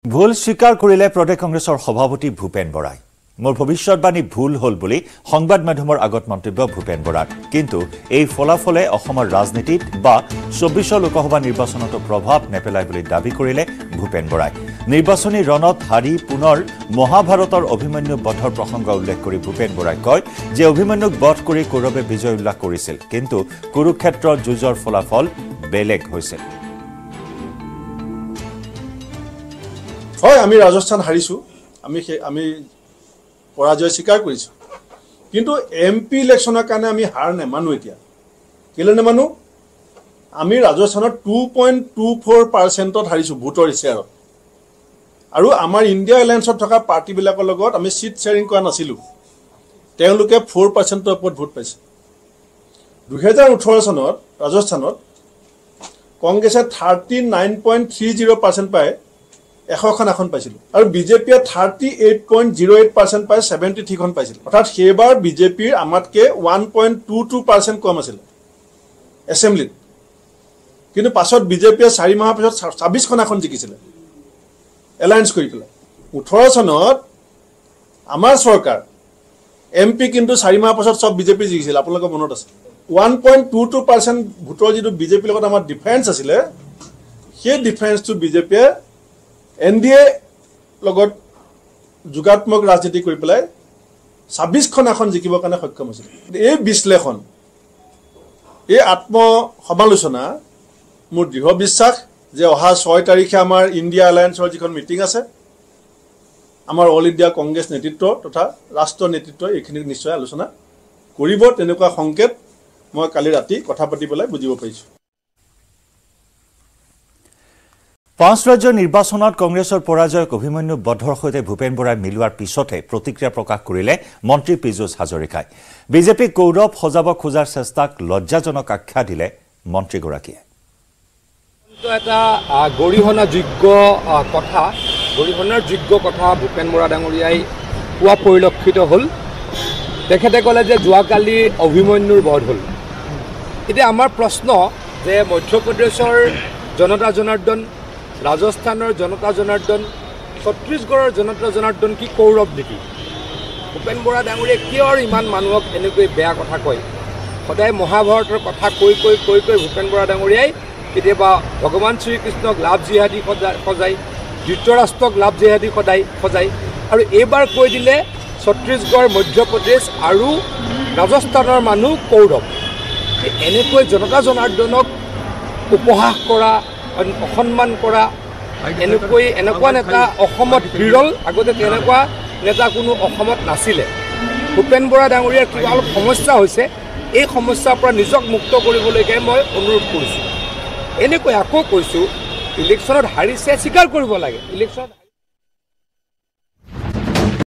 ভুল স্বীকাৰ কৰিলে প্ৰদেশ কংগ্ৰেছৰ সভাপতি ভূপেন বৰাই মোৰ ভৱিষ্যতবাণী ভুল হল বুলি সংবাদ মাধ্যমৰ আগত মন্তব্য ভূপেন বৰাৰ কিন্তু এই ফলাফলে অসমৰ ৰাজনীতিত বা ২৪ লোকসভা নিৰ্বাচনত প্ৰভাৱ নেপেলায় বুলি দাবী কৰিলে ভূপেন বৰাই নিৰ্বাচনী ৰণত হাৰি পুনৰ মহাভাৰতৰ অভিমন্যু বধৰ প্ৰসংগ উল্লেখ কৰি ভূপেন বৰাই কয় যে অভিমন্যুক বধ কৰি কৌৰৱে বিজয় উল্লাস কৰিছিল কিন্তু কুৰুক্ষেত্ৰৰ যুঁজৰ ফলাফল বেলেগ হৈছিল হয় আমি ৰাজস্থান হাৰিছো আমি পৰাজয় স্বীকাৰ কৰিছো কিন্তু এমপি ইলেকশ্যনৰ কাৰণে আমি হাৰ নেমানো এতিয়া কেলে নেমানো আমি ৰাজস্থানত 2.24% হাৰিছো ভোটৰ শ্বেয়াৰত আৰু আমাৰ ইণ্ডিয়া এলায়েন্সত থকা পাৰ্টি বিলাকৰ লগত আমি সিট শেয়াৰিং কৰা নাছিলো তেওঁলোকে 4% ওপৰত ভোট পাইছে 2018 চনত ৰাজস্থানত কংগ্ৰেছে 39.30% পায় 100খন আসন পাইছিল আৰু বিজেপিয়ে 38.08% পাই 73 খন পাইছিল অৰ্থাৎ সেইবাৰ বিজেপিৰ আমাতকে 1.22% কম আছিল এছেম্বলিত কিন্তু পাছত বিজেপিয়ে 4 মাহৰ পিছত 26 খন আসন জিকিছিল এলায়েন্স কৰি পেলাই 18 চনত আমাৰ চৰকাৰ এমপি কিন্তু 4 মাহৰ পিছত সব বিজেপি জিকিছিল আপোনালোকৰ মনত আছে 1.22% ভোটৰ যিটো বিজেপিৰ লগত আমাৰ ডিফাৰেন্স আছিল সেই ডিফাৰেন্সটো বিজেপিয়ে এনডিএ লগত যুগাত্মক ৰাজনীতি কৰি পেলাই 26 খন আসন জিকিবৰ কাৰণে সক্ষম হৈছিল এই বিশ্লেষণ এই আত্ম সমালোচনা মোৰ দৃঢ় বিশ্বাস যে অহা 6 তাৰিখে আমাৰ ইণ্ডিয়া এলায়েন্সৰ যিখন মিটিং আছে আমাৰ অল ইণ্ডিয়া কংগ্ৰেছ নেতৃত্ব তথা ৰাষ্ট্ৰ নেতৃত্ব এইখিনি নিশ্চয় আলোচনা কৰিব তেনেকুৱা সংকেত মই কালি ৰাতি কথা পাতি পেলাই বুজিব পাৰিছো 5 ৰাজ্যৰ নিৰ্বাচনত কংগ্ৰেছৰ পৰাজয়ক অভিমন্যু বধৰ সৈতে ভূপেন বৰাই মিলোৱাৰ পিছতে প্ৰতিক্ৰিয়া প্ৰকাশ কৰিলে মন্ত্ৰী পীযুষ হাজৰিকাই বিজেপি কৌৰৱ সজাব খোজাৰ চেষ্টাক লজ্জাজনক আখ্যা দিলে মন্ত্ৰীগৰাকীয়ে এটা গৰিহণাৰ যোগ্য কথা ভূপেন বৰা ডাঙৰীয়াই কোৱা পৰিলক্ষিত হ'ল তেখেতে ক'লে যে যোৱাকালি অভিমন্যুৰ বধ হ'ল এতিয়া আমাৰ প্ৰশ্ন যে মধ্যপ্ৰদেশৰ জনতা জনাৰ্দন ৰাজস্থানৰ জনতা জনাৰ্দন ছত্তীশগড়ৰ জনতা জনাৰ্দন কি কৌৰৱ নেকি ভূপেন বৰা ডাঙৰীয়াই কিয় ইমান মানুহক এনেকৈ বেয়া কথা কয় সদায় মহাভাৰতৰ কথা কৈ ভূপেন বৰা ডাঙৰীয়াই কেতিয়াবা ভগৱান শ্ৰীকৃষ্ণক লাভ জিহাদী সজায় ধৃতৰাষ্ট্ৰক লাভ জিহাদী সজায় আৰু এইবাৰ কৈ দিলে ছত্তীশগড় মধ্যপ্ৰদেশ আৰু ৰাজস্থানৰ মানুহ কৌৰৱ এনেকৈ জনতা জনাৰ্দনক উপহাস কৰা অসন্মান কৰা এনেকুৱা নেতা অসমত বিৰল আগতে তেনেকুৱা নেতা কোনো অসমত নাছিলে ভূপেন বৰা ডাঙৰীয়াৰ কিবা অলপ সমস্যা হৈছে এই সমস্যাৰ পৰা নিজক মুক্ত কৰিবলৈকে মই অনুৰোধ কৰিছোঁ এনেকৈ আকৌ কৈছোঁ ইলেকশ্যনত হাৰিছে স্বীকাৰ কৰিব লাগে ইলেকশ্যনত